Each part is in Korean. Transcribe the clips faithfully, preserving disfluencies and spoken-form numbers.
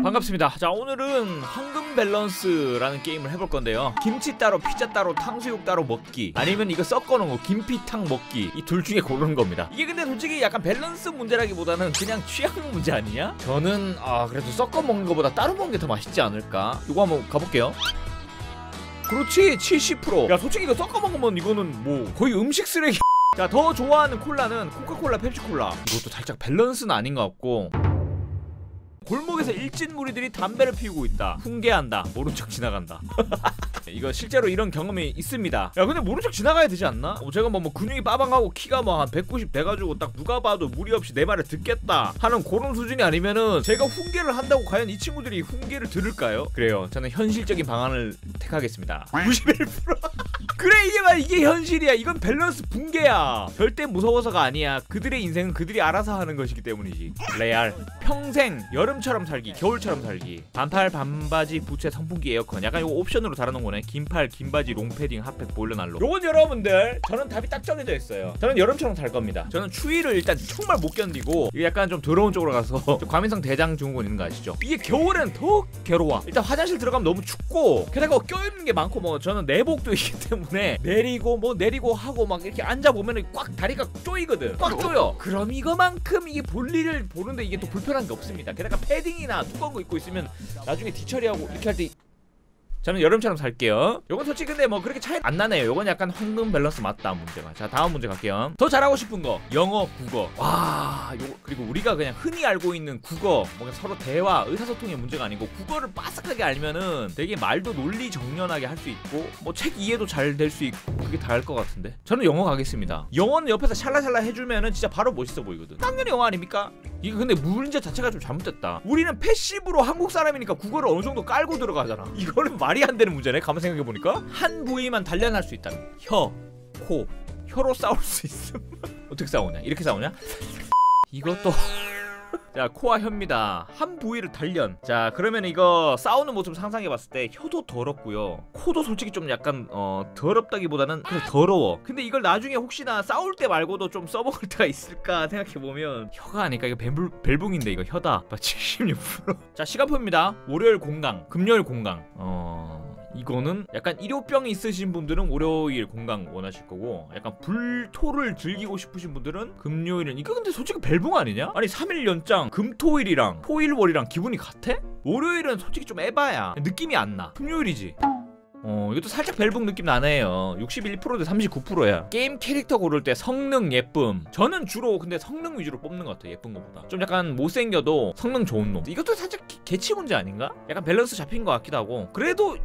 반갑습니다. 자, 오늘은 황금 밸런스라는 게임을 해볼 건데요. 김치 따로, 피자 따로, 탕수육 따로 먹기, 아니면 이거 섞어놓은 거 김피탕 먹기, 이 둘 중에 고르는 겁니다. 이게 근데 솔직히 약간 밸런스 문제라기보다는 그냥 취향 문제 아니냐? 저는 아 그래도 섞어 먹는 것보다 따로 먹는 게 더 맛있지 않을까? 이거 한번 가볼게요. 그렇지, 칠십 퍼센트. 야, 솔직히 이거 섞어 먹으면 이거는 뭐 거의 음식 쓰레기. 자, 더 좋아하는 콜라는 코카콜라, 펩시콜라. 이것도 살짝 밸런스는 아닌 것 같고. 골목에서 일진 무리들이 담배를 피우고 있다. 훈계한다. 모른 척 지나간다. 이거 실제로 이런 경험이 있습니다. 야, 근데 모른 척 지나가야 되지 않나? 어, 제가 뭐, 뭐 근육이 빠방하고 키가 뭐 한 백구십 돼가지고 딱 누가 봐도 무리 없이 내 말을 듣겠다 하는 그런 수준이 아니면은 제가 훈계를 한다고 과연 이 친구들이 훈계를 들을까요? 그래요, 저는 현실적인 방안을 택하겠습니다. 구십일 퍼센트. 그래, 이게 말 이게 현실이야. 이건 밸런스 붕괴야. 절대 무서워서가 아니야. 그들의 인생은 그들이 알아서 하는 것이기 때문이지. 레알. 평생 여름처럼 살기, 겨울처럼 살기. 반팔, 반바지, 부채, 선풍기, 에어컨. 약간 이거 옵션으로 달아놓은 거네. 긴팔, 긴바지, 롱패딩, 핫팩, 보일러난로. 요건 여러분들, 저는 답이 딱 정해져 있어요. 저는 여름처럼 살 겁니다. 저는 추위를 일단 정말 못 견디고, 이게 약간 좀 더러운 쪽으로 가서 과민성 대장 증후군 있는 거 아시죠? 이게 겨울엔 더 괴로워. 일단 화장실 들어가면 너무 춥고, 게다가 껴있는 게 많고, 뭐 저는 내복도 있기 때문에 내리고 뭐 내리고 하고 막 이렇게 앉아보면 꽉 다리가 쪼이거든. 꽉 쪼여. 그럼 이거만큼 이게 볼일을 보는데 이게 또 불편한 게 없습니다. 게다가 패딩이나 두꺼운 거 입고 있으면 나중에 뒤처리하고 이렇게 할 때 저는 여름처럼 살게요. 요건 솔직히 근데 뭐 그렇게 차이 안 나네요. 요건 약간 황금 밸런스 맞다, 문제가. 자, 다음 문제 갈게요. 더 잘하고 싶은 거, 영어, 국어. 와, 요거 그리고 우리가 그냥 흔히 알고 있는 국어, 뭐 서로 대화, 의사소통의 문제가 아니고 국어를 빠삭하게 알면은 되게 말도 논리정연하게 할 수 있고 뭐 책 이해도 잘 될 수 있고 그게 다를 것 같은데. 저는 영어 가겠습니다. 영어는 옆에서 샬라샬라 해주면은 진짜 바로 멋있어 보이거든. 당연히 영어 아닙니까? 이거 근데 문제 자체가 좀 잘못됐다. 우리는 패시브로 한국 사람이니까 국어를 어느 정도 깔고 들어가잖아. 이거는 말이 안 되는 문제네. 가만 생각해보니까 한 부위만 단련할 수 있다면 혀, 코, 혀로 싸울 수 있음. 어떻게 싸우냐? 이렇게 싸우냐? 이것도 자, 코와 혀입니다. 한 부위를 단련. 자, 그러면 이거 싸우는 모습 상상해봤을 때 혀도 더럽고요, 코도 솔직히 좀 약간 어 더럽다기보다는 그래 더러워. 근데 이걸 나중에 혹시나 싸울 때 말고도 좀 써먹을 때가 있을까 생각해보면 혀가 아닐까. 이거 벨붕, 벨붕인데 이거 혀다. 칠십육 퍼센트. 자, 시간표입니다. 월요일 공강, 금요일 공강. 어... 이거는 약간 일요병이 있으신 분들은 월요일 공강 원하실 거고, 약간 불토를 즐기고 싶으신 분들은 금요일은. 이거 근데 솔직히 벨붕 아니냐? 아니 삼 일 연장 금토일이랑 토일월이랑 기분이 같아? 월요일은 솔직히 좀 에바야. 느낌이 안 나. 금요일이지. 어, 이것도 살짝 벨붕 느낌 나네요. 육십일 퍼센트 대 삼십구 퍼센트야. 게임 캐릭터 고를 때 성능, 예쁨. 저는 주로 근데 성능 위주로 뽑는 것 같아요. 예쁜 것보다. 좀 약간 못생겨도 성능 좋은 놈. 이것도 살짝 개, 개치 문제 아닌가? 약간 밸런스 잡힌 것 같기도 하고. 그래도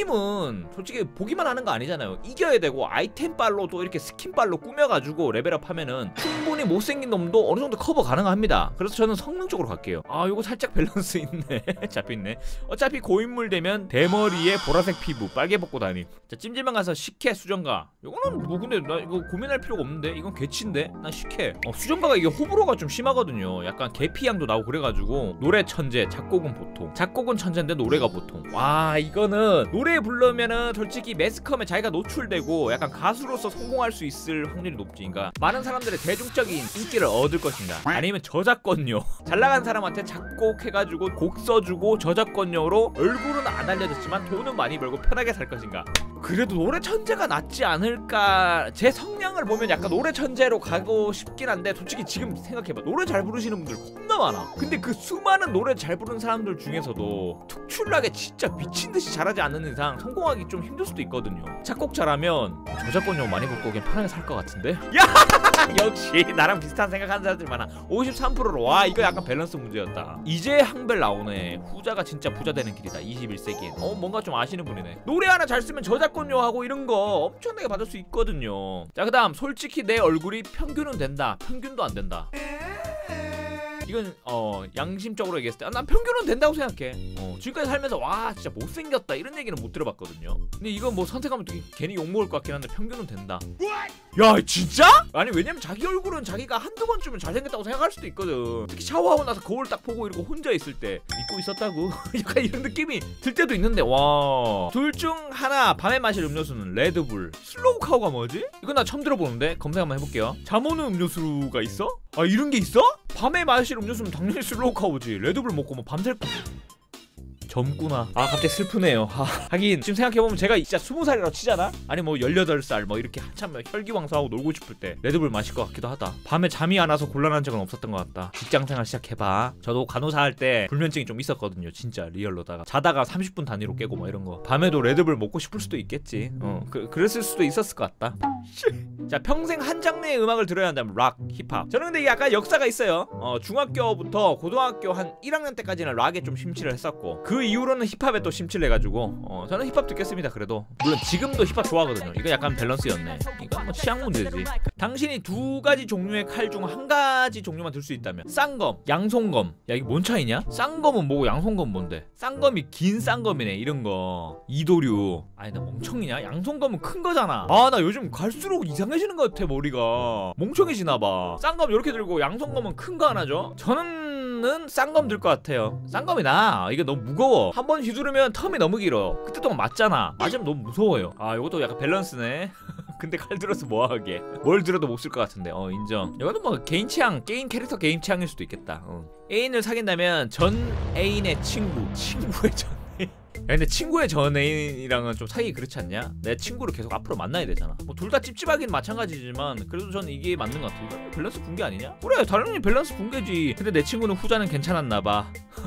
게임은 솔직히 보기만 하는 거 아니잖아요. 이겨야 되고 아이템빨로 또 이렇게 스킨빨로 꾸며가지고 레벨업 하면은 충분히 못생긴 놈도 어느 정도 커버 가능합니다. 그래서 저는 성능 쪽으로 갈게요. 아, 이거 살짝 밸런스 있네. 잡혀있네. 어차피 고인물 되면 대머리에 보라색 피부, 빨개 벗고 다님. 자, 찜질방 가서 식혜, 수정가. 이거는 뭐 근데 나 이거 고민할 필요가 없는데. 이건 개치인데? 난 식혜. 어, 수정가가 이게 호불호가 좀 심하거든요. 약간 계피향도 나고 그래가지고. 노래 천재, 작곡은 보통. 작곡은 천재인데 노래가 보통. 와, 이거는 노래 부르면은 솔직히 매스컴에 자기가 노출되고 약간 가수로서 성공할 수 있을 확률이 높지. 그러니까 많은 사람들의 대중적인 인기를 얻을 것인가, 아니면 저작권료. 잘 나간 사람한테 작곡해가지고 곡 써주고 저작권료로 얼굴은 안 알려졌지만 돈은 많이 벌고 편하게 살 것인가. 그래도 노래 천재가 낫지 않을까. 제 성향을 보면 약간 노래 천재로 가고 싶긴 한데, 솔직히 지금 생각해봐. 노래 잘 부르시는 분들 겁나 많아. 근데 그 수많은 노래 잘 부르는 사람들 중에서도 특출나게 진짜 미친듯이 잘하지 않는 이상 성공하기 좀 힘들 수도 있거든요. 작곡 잘하면 저작권료 많이 벌고 그냥 편하게 살 것 같은데? 야! 역시 나랑 비슷한 생각하는 사람들 많아. 오십삼 퍼센트로. 와, 이거 약간 밸런스 문제였다. 이제 항벨 나오네. 후자가 진짜 부자 되는 길이다. 이십일 세기엔. 어, 뭔가 좀 아시는 분이네. 노래 하나 잘 쓰면 저작권료 하고 이런 거 엄청나게 받을 수 있거든요. 자, 그 다음 솔직히 내 얼굴이 평균은 된다, 평균도 안 된다. 이건 어 양심적으로 얘기했을 때 난 평균은 된다고 생각해. 어, 지금까지 살면서 와 진짜 못생겼다 이런 얘기는 못 들어봤거든요. 근데 이건 뭐 선택하면 되게 괜히 욕먹을 것 같긴 한데 평균은 된다. 야, 진짜? 아니, 왜냐면 자기 얼굴은 자기가 한두 번쯤은 잘생겼다고 생각할 수도 있거든. 특히 샤워하고 나서 거울 딱 보고 이러고 혼자 있을 때 믿고 있었다고 약간 이런 느낌이 들 때도 있는데. 와, 둘 중 하나 밤에 마실 음료수는 레드불. 슬로우 카우가 뭐지? 이건 나 처음 들어보는데 검색 한번 해볼게요. 잠 오는 음료수가 있어? 아, 이런 게 있어? 밤에 마실 음료수는 당연히 슬로우 카우지. 레드불 먹고 뭐 밤샐 거. 젊구나. 아 갑자기 슬프네요. 아, 하긴 지금 생각해보면 제가 진짜 스무 살이라고 치잖아? 아니 뭐 열여덟 살 뭐 이렇게 한참 혈기왕성하고 놀고 싶을 때 레드불 마실 것 같기도 하다. 밤에 잠이 안 와서 곤란한 적은 없었던 것 같다. 직장생활 시작해봐. 저도 간호사 할 때 불면증이 좀 있었거든요. 진짜 리얼로다가 자다가 삼십 분 단위로 깨고 뭐 이런 거. 밤에도 레드불 먹고 싶을 수도 있겠지. 어 그, 그랬을 수도 있었을 것 같다. 자 평생 한 장르의 음악을 들어야 한다면 락, 힙합. 저는 근데 약간 역사가 있어요. 어 중학교부터 고등학교 한 일 학년 때까지는 락에 좀 심취를 했었고 그 이후로는 힙합에 또 심취를 해가지고 어 저는 힙합 듣겠습니다. 그래도 물론 지금도 힙합 좋아하거든요. 이거 약간 밸런스였네. 이건 뭐 취향 문제지. 당신이 두 가지 종류의 칼 중 한 가지 종류만 들 수 있다면 쌍검, 양손검. 야 이게 뭔 차이냐? 쌍검은 뭐고 양손검 뭔데? 쌍검이 긴 쌍검이네. 이런 거 이도류. 아니 나 멍청이냐? 양손검은 큰 거잖아. 아 나 요즘 갈수록 이상해지는 것 같아. 머리가 멍청해지나봐. 쌍검 이렇게 들고 양손검은 큰 거 하나죠? 저는 쌍검 들 것 같아요. 쌍검이 나. 이게 너무 무거워. 한 번 휘두르면 텀이 너무 길어. 그때 동안 맞잖아. 맞으면 너무 무서워요. 아 이것도 약간 밸런스네. 근데 칼 들어서 뭐하게. 뭘 들어도 못 쓸 것 같은데. 어 인정. 이거는 뭐 개인 취향, 게임 캐릭터 개인 취향일 수도 있겠다. 어. 애인을 사귄다면 전 애인의 친구, 친구의 전 애인. 야 근데 친구의 전 애인이랑은 좀 사이가 그렇지 않냐? 내 친구를 계속 앞으로 만나야 되잖아. 뭐 둘 다 찝찝하긴 마찬가지지만 그래도 저는 이게 맞는 것 같아. 이건 밸런스 붕괴 아니냐? 그래 당연히 밸런스 붕괴지. 근데 내 친구는 후자는 괜찮았나봐.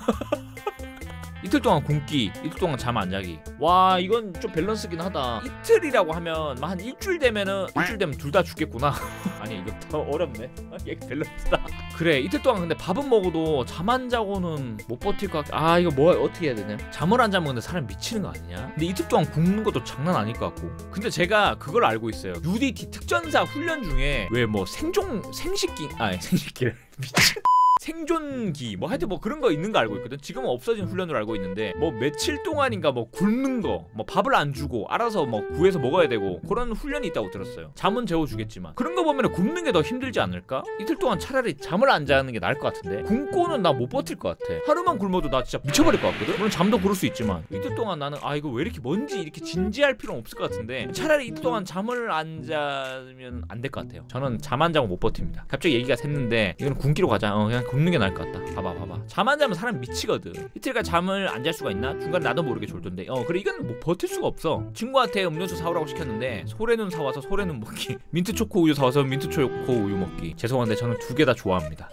이틀 동안 굶기, 이틀 동안 잠 안 자기. 와 이건 좀 밸런스긴 하다. 이틀이라고 하면 한 일주일 되면은 일주일 되면 둘 다 죽겠구나. 아니 이거 더 어렵네. 얘 밸런스다. 그래 이틀 동안 근데 밥은 먹어도 잠 안 자고는 못 버틸 것 같아. 아 이거 뭐 어떻게 해야 되냐? 잠을 안 자면 근데 사람 미치는 거 아니냐? 근데 이틀 동안 굶는 것도 장난 아닐 것 같고. 근데 제가 그걸 알고 있어요. 유디티 특전사 훈련 중에 왜 뭐 생존 생식기 아니 생식기를 미친. 생존기 뭐 하여튼 뭐 그런 거 있는 거 알고 있거든. 지금은 없어진 훈련으로 알고 있는데 뭐 며칠 동안인가 뭐 굶는 거 뭐 밥을 안 주고 알아서 뭐 구해서 먹어야 되고 그런 훈련이 있다고 들었어요. 잠은 재워주겠지만 그런 거 보면 굶는 게 더 힘들지 않을까? 이틀 동안 차라리 잠을 안 자는 게 나을 것 같은데 굶고는 나 못 버틸 것 같아. 하루만 굶어도 나 진짜 미쳐버릴 것 같거든. 물론 잠도 그럴 수 있지만 이틀 동안 나는 아 이거 왜 이렇게 뭔지 이렇게 진지할 필요는 없을 것 같은데 차라리 이틀 동안 잠을 안 자면 안 될 것 같아요. 저는 잠 안 자고 못 버팁니다. 갑자기 얘기가 샜는데 이거는 굶기로 가자. 어 그냥 굶는 게 나을 것 같다. 봐봐 봐봐. 잠 안 자면 사람 미치거든. 이틀간 잠을 안 잘 수가 있나? 중간에 나도 모르게 졸던데. 어 그래 이건 뭐 버틸 수가 없어. 친구한테 음료수 사오라고 시켰는데 소래눈 사와서 소래눈 먹기, 민트 초코 우유 사와서 민트 초코 우유 먹기. 죄송한데 저는 두 개 다 좋아합니다.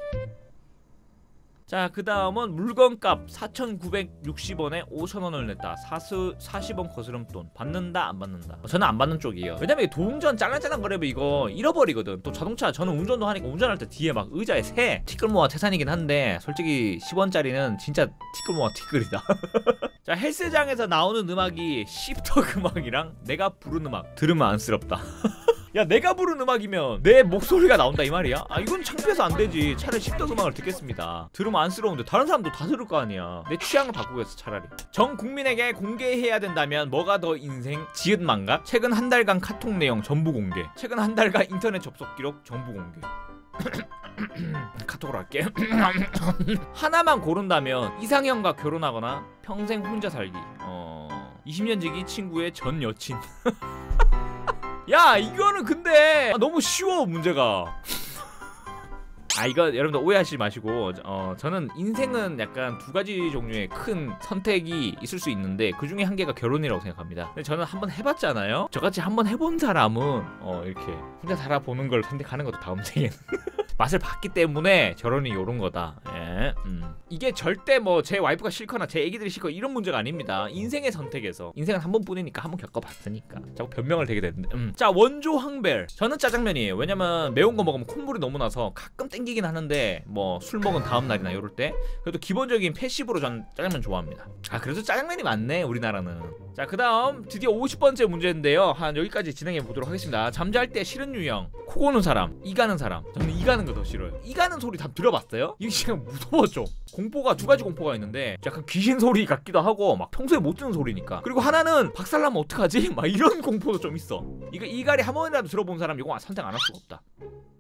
자 그 다음은 물건값 사천구백육십 원에 오천 원을 냈다. 사수, 사십 원 거스름돈. 받는다 안 받는다? 저는 안 받는 쪽이에요. 왜냐면 도운전 짤랑짤랑 거리면 이거 잃어버리거든. 또 자동차 저는 운전도 하니까 운전할 때 뒤에 막 의자에 새 티끌모아 태산이긴 한데 솔직히 십 원짜리는 진짜 티끌모아 티끌이다. 자 헬스장에서 나오는 음악이 씹덕 음악이랑 내가 부른 음악 들으면 안쓰럽다. 야 내가 부른 음악이면 내 목소리가 나온다 이 말이야? 아 이건 창피해서 안 되지. 차라리 십덕 음악을 듣겠습니다. 들으면 안쓰러운데 다른 사람도 다 들을 거 아니야. 내 취향을 바꾸겠어 차라리. 전 국민에게 공개해야 된다면 뭐가 더 인생? 지읒 망각? 최근 한 달간 카톡 내용 전부 공개. 최근 한 달간 인터넷 접속 기록 전부 공개. 카톡으로 할게. 하나만 고른다면 이상형과 결혼하거나 평생 혼자 살기. 어... 이십 년 지기 친구의 전 여친. 야 이거는 근데 아, 너무 쉬워 문제가. 아 이거 여러분들 오해하시지 마시고 어 저는 인생은 약간 두 가지 종류의 큰 선택이 있을 수 있는데 그 중에 한 개가 결혼이라고 생각합니다. 근데 저는 한번 해봤잖아요. 저같이 한번 해본 사람은 어 이렇게 혼자 살아보는 걸 선택하는 것도 다음 생에는 맛을 봤기 때문에 결혼이 요런 거다. 예. 음. 이게 절대 뭐 제 와이프가 싫거나 제 애기들이 싫거나 이런 문제가 아닙니다. 인생의 선택에서 인생은 한 번뿐이니까 한번 겪어봤으니까 자꾸 변명을 되게 되는데. 음. 자 원조 항벨. 저는 짜장면이에요. 왜냐면 매운 거 먹으면 콧물이 너무 나서 가끔 땡기긴 하는데 뭐 술 먹은 다음 날이나 이럴 때 그래도 기본적인 패시브로 전 짜장면 좋아합니다. 아 그래도 짜장면이 많네 우리나라는. 자 그 다음 드디어 오십 번째 문제인데요. 한 여기까지 진행해 보도록 하겠습니다. 잠잘 때 싫은 유형. 코 고는 사람, 이 가는 사람. 저는 이 가는 거 더 싫어요. 이 가는 소리 다 들어봤어요? 이게 진짜 무서워 좀. 공포가 두 가지 공포가 있는데 약간 귀신 소리 같기도 하고 막 평소에 못 듣는 소리니까. 그리고 하나는 박살나면 어떡하지? 막 이런 공포도 좀 있어. 이거 이갈이 한 번이라도 들어본 사람 이거 선택 안 할 수가 없다.